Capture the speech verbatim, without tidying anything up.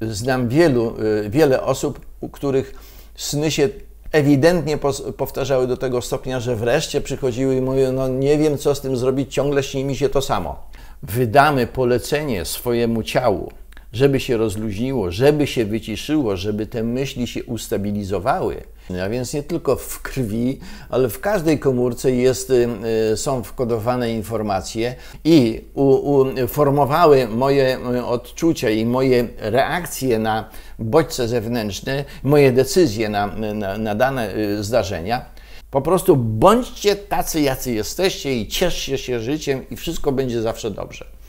Znam wielu, wiele osób, u których sny się ewidentnie powtarzały do tego stopnia, że wreszcie przychodziły i mówiły, no nie wiem co z tym zrobić, ciągle śni mi się to samo. Wydamy polecenie swojemu ciału, żeby się rozluźniło, żeby się wyciszyło, żeby te myśli się ustabilizowały. A więc nie tylko w krwi, ale w każdej komórce jest, są wkodowane informacje i u, u, formowały moje odczucia i moje reakcje na bodźce zewnętrzne, moje decyzje na, na, na dane zdarzenia. Po prostu bądźcie tacy, jacy jesteście i cieszcie się życiem i wszystko będzie zawsze dobrze.